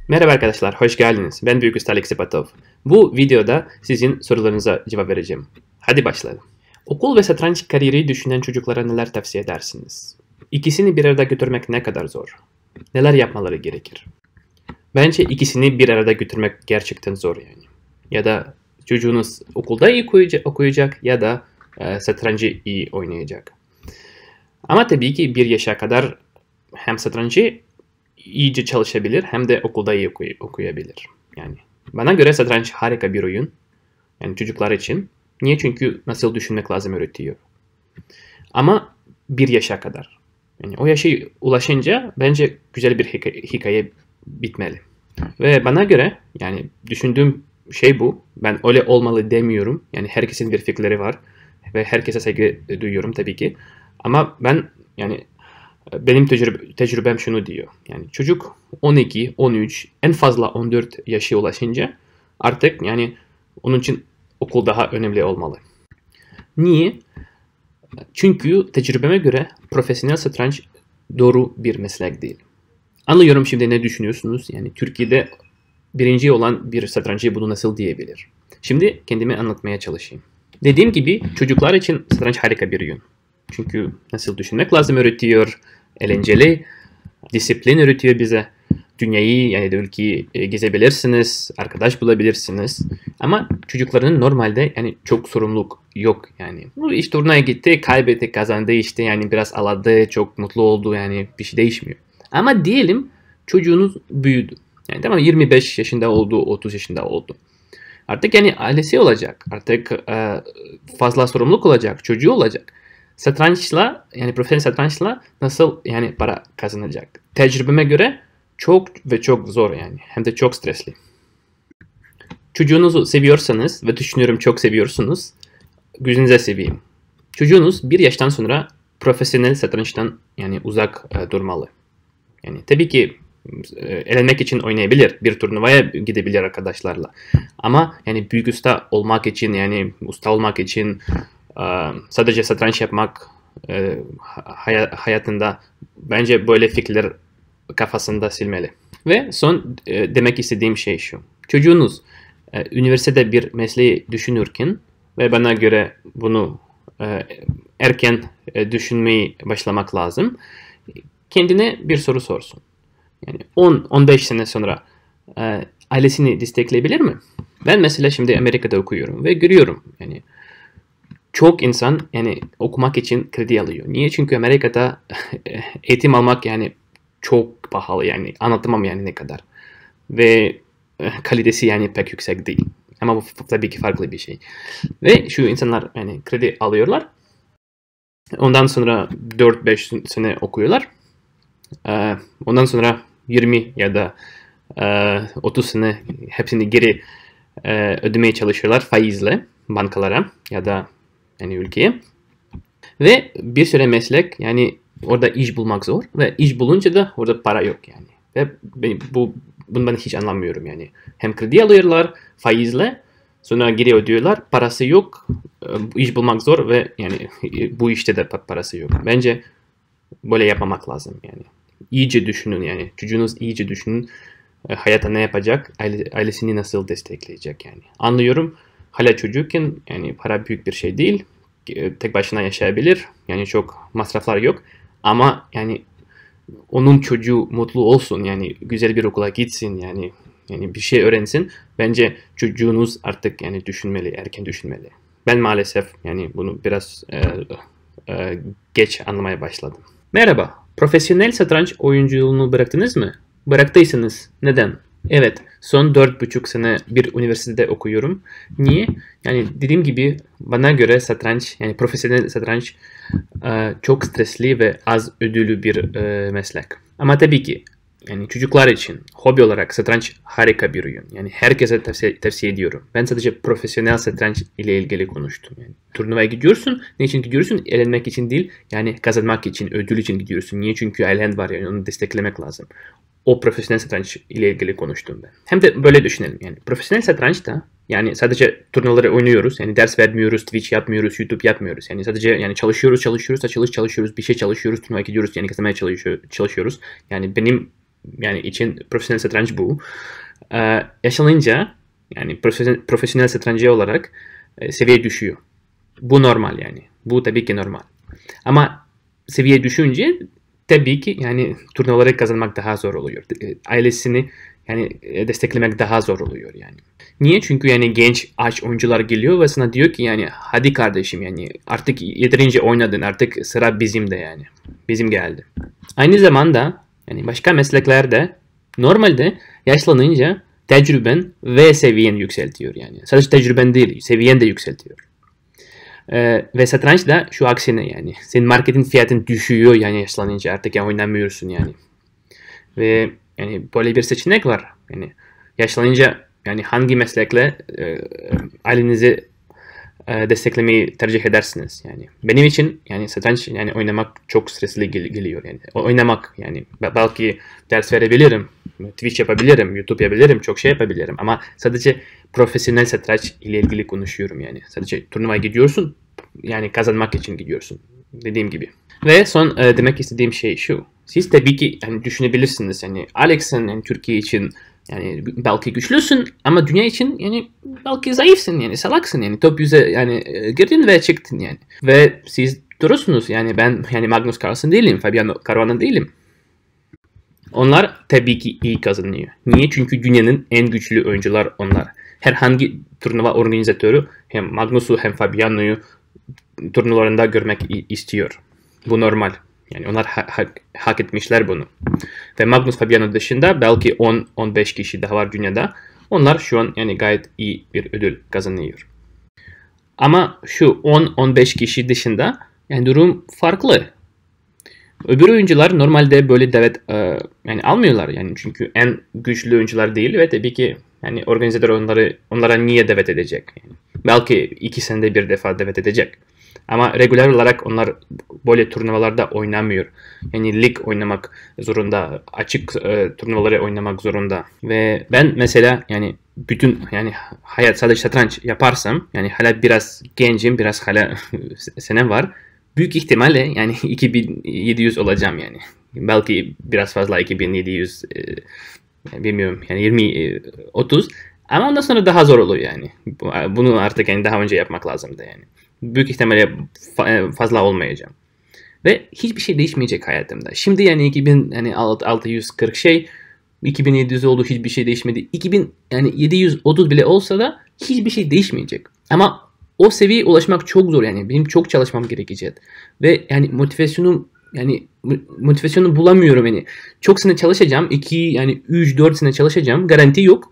Merhaba arkadaşlar, hoş geldiniz. Ben Büyük Usta Alex Ipatov. Bu videoda sizin sorularınıza cevap vereceğim. Hadi başlayalım. Okul ve satranç kariyeri düşünen çocuklara neler tavsiye edersiniz? İkisini bir arada götürmek ne kadar zor? Neler yapmaları gerekir? Bence ikisini bir arada götürmek gerçekten zor yani. Ya da çocuğunuz okulda iyi okuyacak ya da satrancı iyi oynayacak. Ama tabii ki bir yaşa kadar hem satrancı iyice çalışabilir hem de okulda iyi okuyabilir. Yani bana göre satranç harika bir oyun. Yani çocuklar için. Niye? Çünkü nasıl düşünmek lazım öğretiyor. Ama bir yaşa kadar. Yani o yaşa ulaşınca bence güzel bir hikaye bitmeli. Ve bana göre yani düşündüğüm şey bu. Ben öyle olmalı demiyorum. Yani herkesin bir fikirleri var. Ve herkese saygı duyuyorum tabii ki. Ama ben yani benim tecrübem şunu diyor. Yani çocuk 12, 13, en fazla 14 yaşa ulaşınca artık yani onun için okul daha önemli olmalı. Niye? Çünkü tecrübeme göre profesyonel satranç doğru bir meslek değil. Anlıyorum şimdi ne düşünüyorsunuz. Yani Türkiye'de birinci olan bir satrancı bunu nasıl diyebilir? Şimdi kendimi anlatmaya çalışayım. Dediğim gibi çocuklar için satranç harika bir oyun. Çünkü nasıl düşünmek lazım öğretiyor, eğlenceli, disiplin öğretiyor bize. Dünyayı yani de ülkeyi gezebilirsiniz, arkadaş bulabilirsiniz. Ama çocukların normalde yani çok sorumluluk yok yani. Bu işte turnuvaya gitti, kaybetti, kazandı işte yani biraz aladı, çok mutlu oldu yani bir şey değişmiyor. Ama diyelim çocuğunuz büyüdü. Yani tamam 25 yaşında oldu, 30 yaşında oldu. Artık yani ailesi olacak. Artık fazla sorumluluk olacak, çocuğu olacak. Satrançla yani profesyonel satrançla nasıl yani para kazanacak? Tecrübeme göre çok ve çok zor yani. Hem de çok stresli. Çocuğunuzu seviyorsanız ve düşünüyorum çok seviyorsunuz. Gözünüze seveyim. Çocuğunuz bir yaştan sonra profesyonel satrançtan yani uzak durmalı. Yani tabii ki eğlenmek için oynayabilir. Bir turnuvaya gidebilir arkadaşlarla. Ama yani büyük usta olmak için yani usta olmak için sadece satranç yapmak hayatında bence böyle fikirler kafasında silmeli. Ve son demek istediğim şey şu. Çocuğunuz üniversitede bir mesleği düşünürken ve bana göre bunu erken düşünmeyi başlamak lazım. Kendine bir soru sorsun. Yani 10-15 sene sonra ailesini destekleyebilir mi? Ben mesela şimdi Amerika'da okuyorum ve görüyorum yani çok insan yani okumak için kredi alıyor. Niye? Çünkü Amerika'da eğitim almak yani çok pahalı yani anlatamam yani ne kadar. Ve kalitesi yani pek yüksek değil. Ama bu tabii ki farklı bir şey. Ve şu insanlar yani kredi alıyorlar. Ondan sonra 4-5 sene okuyorlar. Ondan sonra 20 ya da 30 sene hepsini geri ödemeye çalışıyorlar faizle bankalara ya da yani ülkeye. Ve bir süre meslek yani orada iş bulmak zor ve iş bulunca da orada para yok yani. Ve bunu ben hiç anlamıyorum yani. Hem kredi alıyorlar faizle sonra geri ödüyorlar parası yok iş bulmak zor ve yani bu işte de parası yok. Bence böyle yapmamak lazım yani. İyice düşünün yani çocuğunuz iyice düşünün hayata ne yapacak ailesini nasıl destekleyecek yani. Anlıyorum hala çocukken yani para büyük bir şey değil. Tek başına yaşayabilir. Yani çok masraflar yok. Ama yani onun çocuğu mutlu olsun. Yani güzel bir okula gitsin. Yani bir şey öğrensin. Bence çocuğunuz artık yani düşünmeli, erken düşünmeli. Ben maalesef yani bunu biraz geç anlamaya başladım. Merhaba. Profesyonel satranç oyunculuğunu bıraktınız mı? Bıraktıysanız neden? Evet, son 4,5 sene bir üniversitede okuyorum. Niye? Yani dediğim gibi bana göre satranç, yani profesyonel satranç çok stresli ve az ödüllü bir meslek. Ama tabii ki yani çocuklar için hobi olarak satranç harika bir oyun. Yani herkese tavsiye ediyorum. Ben sadece profesyonel satranç ile ilgili konuştum. Yani turnuvaya gidiyorsun. Ne için gidiyorsun? Eğlenmek için değil. Yani kazanmak için, ödül için gidiyorsun. Niye? Çünkü ailen var yani onu desteklemek lazım. O profesyonel satranç ile ilgili konuştum ben. Hem de böyle düşünelim yani. Profesyonel satrançta yani sadece turnuvaları oynuyoruz. Yani ders vermiyoruz, Twitch yapmıyoruz, YouTube yapmıyoruz. Yani sadece yani çalışıyoruz, çalışıyoruz, bir şey çalışıyoruz, turnuvaya gidiyoruz. Yani kazanmaya çalışıyoruz. Yani benim yani için profesyonel satranç bu. Yaşlanınca yani profesyonel satrancı olarak seviye düşüyor. Bu normal yani. Bu tabii ki normal. Ama seviye düşünce tabii ki yani turnuvaları kazanmak daha zor oluyor. Ailesini yani desteklemek daha zor oluyor yani. Niye? Çünkü yani genç aç oyuncular geliyor ve sana diyor ki yani hadi kardeşim yani artık yeterince oynadın, artık sıra bizim de yani. Bizim geldi. Aynı zamanda yani başka mesleklerde normalde yaşlanınca tecrüben ve seviyen yükseltiyor yani. Sadece tecrüben değil, seviyen de yükseltiyor. Ve satranç da şu aksine yani. Senin marketin fiyatın düşüyor yani yaşlanınca artık ya oynamıyorsun yani. Ve yani böyle bir seçenek var. Yani yaşlanınca yani hangi meslekle ailenizi desteklemeyi tercih edersiniz yani. Benim için yani satranç yani oynamak çok stresli geliyor yani. Oynamak yani belki ders verebilirim, Twitch yapabilirim, YouTube yapabilirim, çok şey yapabilirim ama sadece profesyonel satranç ile ilgili konuşuyorum yani. Sadece turnuvaya gidiyorsun yani kazanmak için gidiyorsun dediğim gibi. Ve son demek istediğim şey şu. Siz tabii ki yani düşünebilirsiniz yani Alex'in yani Türkiye için yani belki güçlüsün ama dünya için yani belki zayıfsın yani salaksın yani top yüze yani girdin ve çıktın yani. Ve siz durursunuz yani ben yani Magnus Carlsen değilim, Fabiano Caruana değilim. Onlar tabii ki iyi kazanıyor. Niye? Çünkü dünyanın en güçlü oyuncular onlar. Herhangi turnuva organizatörü hem Magnus'u hem Fabiano'yu turnuvalarında görmek istiyor. Bu normal. Yani onlar hak etmişler bunu. Ve Magnus Fabiano dışında belki 10-15 kişi daha var dünyada. Onlar şu an yani gayet iyi bir ödül kazanıyor. Ama şu 10-15 kişi dışında yani durum farklı. Öbür oyuncular normalde böyle davet yani almıyorlar yani çünkü en güçlü oyuncular değil ve tabii ki yani organizatör onlara niye davet edecek? Yani belki 2 senede bir defa davet edecek. Ama regular olarak onlar böyle turnuvalarda oynamıyor. Yani lig oynamak zorunda, açık turnuvaları oynamak zorunda. Ve ben mesela yani bütün yani hayat sadece satranç yaparsam yani hala biraz gencim, biraz hala senem var. Büyük ihtimalle yani 2700 olacağım yani. Belki biraz fazla 2700 bilmiyorum yani 20-30 ama ondan sonra daha zor oluyor yani. Bunu artık yani daha önce yapmak lazımdı yani. Büyük ihtimalle fazla olmayacağım. Ve hiçbir şey değişmeyecek hayatımda. Şimdi yani 2640 şey 2700 oldu hiçbir şey değişmedi. 2000 yani 730 bile olsa da hiçbir şey değişmeyecek. Ama o seviyeye ulaşmak çok zor yani. Benim çok çalışmam gerekecek. Ve yani motivasyonu bulamıyorum yani. Çok sene çalışacağım. 3-4 sene çalışacağım. Garanti yok.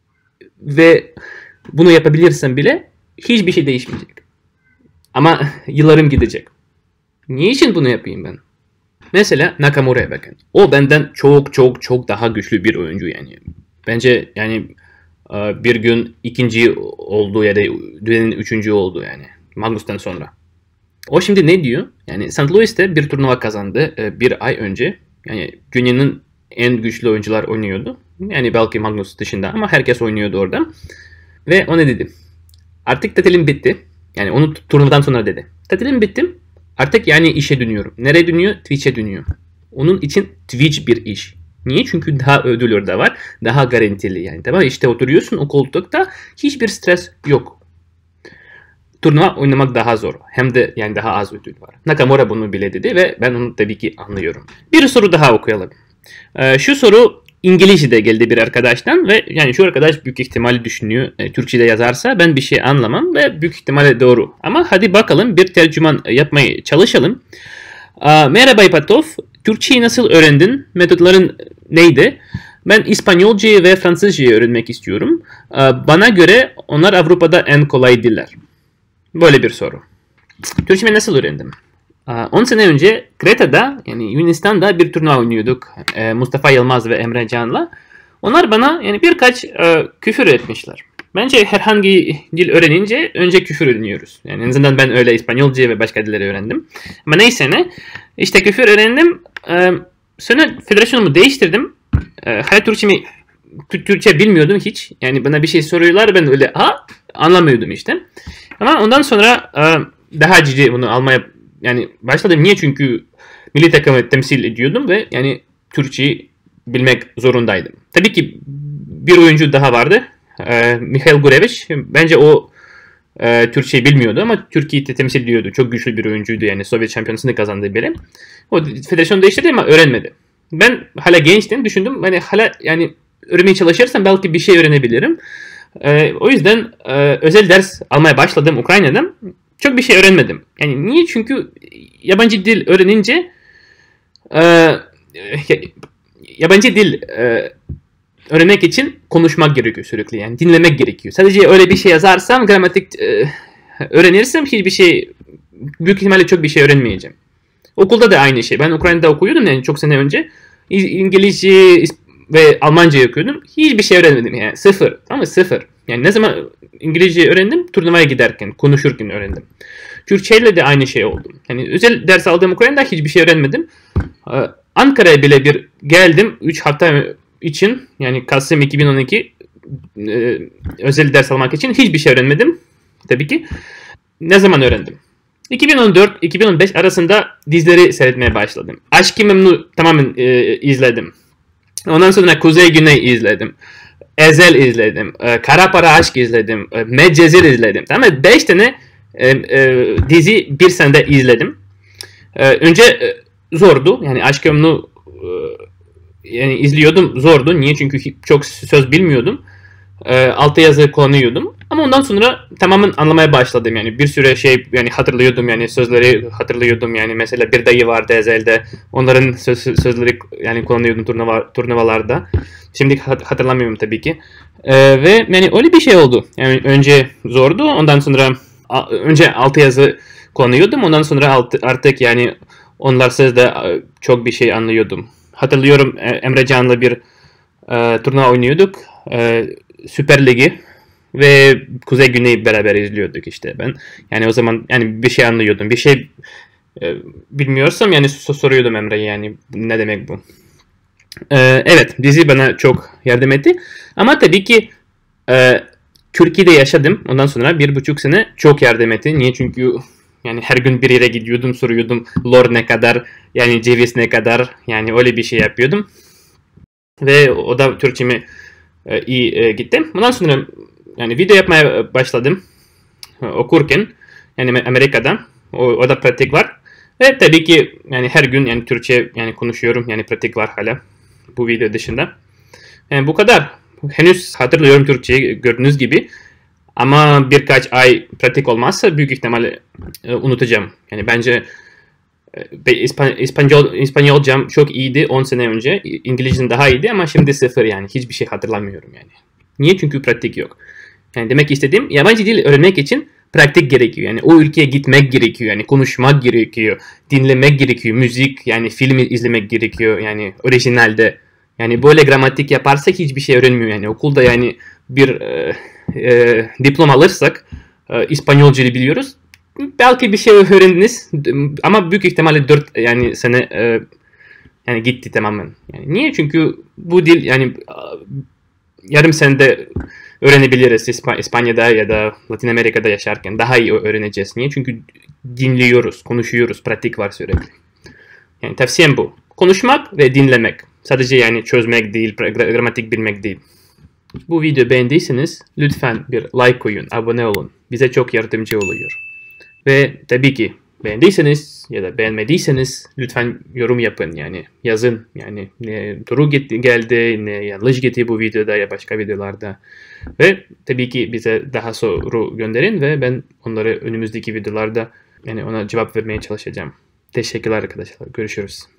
Ve bunu yapabilirsem bile hiçbir şey değişmeyecek. Ama yıllarım gidecek. Niçin bunu yapayım ben? Mesela Nakamura'ya bakın. O benden çok daha güçlü bir oyuncu yani. Bence yani bir gün ikinci oldu ya da dünyanın üçüncü oldu yani. Magnus'tan sonra. O şimdi ne diyor? Yani St. Louis'te bir turnuva kazandı bir ay önce. Yani dünyanın en güçlü oyuncular oynuyordu. Yani belki Magnus dışında ama herkes oynuyordu orada. Ve o ne dedi? Artık tatilim bitti. Yani onu turnuvadan sonra dedi. Tatilim bitti. Artık yani işe dönüyorum. Nereye dönüyor? Twitch'e dönüyor. Onun için Twitch bir iş. Niye? Çünkü daha ödül orada var. Daha garantili yani. Tamam işte oturuyorsun o koltukta. Hiçbir stres yok. Turnuva oynamak daha zor. Hem de yani daha az ödül var. Nakamura bunu bile dedi ve ben onu tabii ki anlıyorum. Bir soru daha okuyalım. Şu soru İngilizce'de geldi bir arkadaştan ve yani şu arkadaş büyük ihtimalle düşünüyor. Türkçe'de yazarsa ben bir şey anlamam ve büyük ihtimalle doğru. Ama hadi bakalım bir tercüman yapmaya çalışalım. Merhaba İpatov. Türkçeyi nasıl öğrendin? Metotların neydi? Ben İspanyolcayı ve Fransızcayı öğrenmek istiyorum. Bana göre onlar Avrupa'da en kolay diller. Böyle bir soru. Türkçeyi nasıl öğrendim? 10 sene önce Kreta'da yani Yunanistan'da bir turnuva oynuyorduk. Mustafa Yılmaz ve Emre Can'la. Onlar bana yani birkaç küfür etmişler. Bence herhangi dil öğrenince önce küfür öğreniyoruz. Yani en azından ben öyle İspanyolca ve başka dilleri öğrendim. Ama neyse ne. İşte küfür öğrendim. Sonra federasyonumu değiştirdim. Hala Türkçe bilmiyordum hiç. Yani bana bir şey soruyorlar ben öyle anlamıyordum işte. Ama ondan sonra daha ciddi bunu almaya yani başladım. Niye? Çünkü milli takımı temsil ediyordum ve yani Türkçeyi bilmek zorundaydım. Tabii ki bir oyuncu daha vardı. Mikhail Gurevich. Bence o Türkçeyi bilmiyordu ama Türkiye'yi temsil ediyordu. Çok güçlü bir oyuncuydu yani. Sovyet şampiyonasını kazandığı biri. O federasyon değiştirdi ama öğrenmedi. Ben hala gençtim. Düşündüm hani hala yani öğrenmeye çalışırsam belki bir şey öğrenebilirim. O yüzden özel ders almaya başladım Ukrayna'dan. Çok bir şey öğrenmedim. Yani niye? Çünkü yabancı dil öğrenince yabancı dil öğrenmek için konuşmak gerekiyor sürekli. Yani dinlemek gerekiyor. Sadece öyle bir şey yazarsam, gramatik öğrenirsem hiçbir şey, büyük ihtimalle çok bir şey öğrenmeyeceğim. Okulda da aynı şey. Ben Ukrayna'da okuyordum yani çok sene önce. İngilizce ve Almanca okuyordum. Hiçbir şey öğrenmedim yani. Sıfır. Ama sıfır. Yani ne zaman İngilizce öğrendim? Turnuvaya giderken, konuşurken öğrendim. Türkçeyle de aynı şey oldu. Yani özel ders aldığım Ukrayna'da hiçbir şey öğrenmedim. Ankara'ya bile bir geldim 3 hafta için, yani Kasım 2012 özel ders almak için hiçbir şey öğrenmedim. Tabii ki. Ne zaman öğrendim? 2014-2015 arasında dizileri seyretmeye başladım. Aşk-ı Memnu tamamen izledim. Ondan sonra Kuzey Güney izledim. Ezel izledim. Kara Para Aşk izledim. Medcezir izledim. Tamam mı? 5 tane dizi bir senede izledim. Önce zordu. Yani Aşk-ı Memnu yani izliyordum. Zordu. Niye? Çünkü çok söz bilmiyordum. Altı yazı kullanıyordum. Ama ondan sonra tamamen anlamaya başladım. Yani bir süre şey yani hatırlıyordum, yani sözleri hatırlıyordum. Yani mesela bir dayı vardı Ezel'de. Onların sözleri yani kullanıyordum turnuvalarda. Şimdi hatırlamıyorum tabii ki. Ve yani öyle bir şey oldu. Yani önce zordu. Ondan sonra önce altı yazı kullanıyordum. Ondan sonra artık yani onlar sözde çok bir şey anlıyordum. Hatırlıyorum Emre Can'la bir turnuva oynuyorduk. Süper Ligi ve Kuzey Güney'i beraber izliyorduk işte ben. Yani o zaman yani bir şey anlıyordum. Bir şey bilmiyorsam yani soruyordum Emre'ye, yani ne demek bu. Evet, dizi bana çok yardım etti. Ama tabii ki Türkiye'de yaşadım. Ondan sonra 1,5 sene çok yardım etti. Niye? Çünkü yani her gün bir yere gidiyordum, soruyordum lor ne kadar, yani ceviz ne kadar, yani öyle bir şey yapıyordum. Ve o da Türkçemi iyi gittim. Ondan sonra yani video yapmaya başladım okurken, yani Amerika'da. O da pratik var. Ve tabii ki yani her gün yani Türkçe yani konuşuyorum, yani pratik var hala bu video dışında. Yani bu kadar. Henüz hatırlıyorum Türkçeyi gördüğünüz gibi. Ama birkaç ay pratik olmazsa büyük ihtimalle unutacağım. Yani bence İspanyolcam çok iyiydi 10 sene önce. İngilizcem daha iyiydi ama şimdi sıfır, yani hiçbir şey hatırlamıyorum yani. Niye? Çünkü pratik yok. Yani demek istediğim, yabancı dil öğrenmek için pratik gerekiyor. Yani o ülkeye gitmek gerekiyor. Yani konuşmak gerekiyor. Dinlemek gerekiyor. Müzik, yani film izlemek gerekiyor. Yani orijinalde. Yani böyle gramatik yaparsak hiçbir şey öğrenmiyor. Yani okulda yani bir diploma alırsak İspanyolcayı biliyoruz. Belki bir şey öğrendiniz ama büyük ihtimalle 4 yani sene yani gitti tamamen. Yani niye? Çünkü bu dil yani yarım senede öğrenebiliriz İspanya'da ya da Latin Amerika'da yaşarken daha iyi öğreneceğiz. Niye? Çünkü dinliyoruz, konuşuyoruz, pratik var sürekli. Yani tavsiyem bu. Konuşmak ve dinlemek. Sadece yani çözmek değil, gramatik bilmek değil. Bu videoyu beğendiyseniz lütfen bir like koyun, abone olun. Bize çok yardımcı oluyor. Ve tabii ki beğendiyseniz ya da beğenmediyseniz lütfen yorum yapın, yani yazın, yani ne doğru geldi, ne yanlış gitti bu videoda ya başka videolarda. Ve tabii ki bize daha soru gönderin ve ben onları önümüzdeki videolarda yani ona cevap vermeye çalışacağım. Teşekkürler arkadaşlar. Görüşürüz.